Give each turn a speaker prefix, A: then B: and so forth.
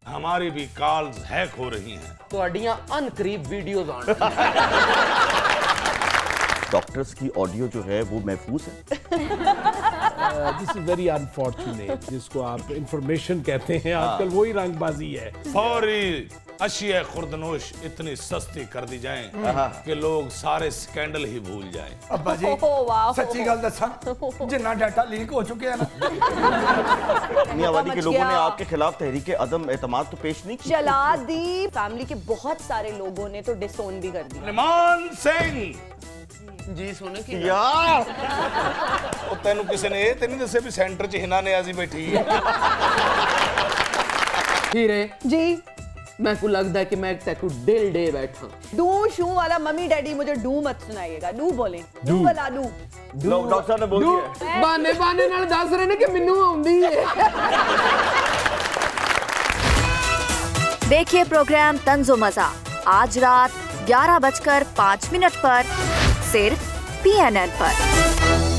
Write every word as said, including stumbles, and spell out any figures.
A: हमारी भी calls hack हो रही हैं।
B: ਤੁਹਾਡੀਆਂ अनकरीब वीडियोस आन
C: डॉक्टर्स की ऑडियो जो है वो महफूज है।
D: दिस इज वेरी अनफॉर्चुनेट, जिसको आप इंफॉर्मेशन कहते हैं आजकल वही रंगबाजी है।
A: फौरी अशिया खुर्दनोश इतनी सस्ती कर दी जाए कि लोग सारे स्कैंडल ही भूल जाएं।
E: अब्बा जी सच्ची गल दसा, जिन्ना डाटा लीक हो चुके हैं ना,
C: मियांवाली के लोगों ने आपके खिलाफ तहरीक अदम एतमाद तो पेश नहीं की।
F: चला दी। फैमिली के बहुत सारे लोगों ने तो डिसोन भी कर दी।
A: निमान सिंह
B: जी सुने कि
C: यार
A: ਉਹ ਤੈਨੂੰ ਕਿਸੇ ਨੇ ਇਹ ਤੇ ਨਹੀਂ ਦੱਸਿਆ ਵੀ ਸੈਂਟਰ 'ਚ ਹਿਨਾ ਨਿਆਜ਼ੀ ਬੈਠੀ ਹੈ।
B: हीरे
F: जी
B: मैं को लगता है कि मैं तेको दिल दे बैठा।
F: डू शू वाला मम्मी डैडी मुझे डू मत सुनाइएगा। डू बोले डू वाला डू
C: डॉक्टर साहब ने बोल दिया
B: बाने बाने नाल दस रहे ने कि मिन्नू आउंदी है।
G: देखिए प्रोग्राम तंज़ो मज़ा आज रात ग्यारह बजकर पाँच मिनट पर सिर्फ पी एन एन पर।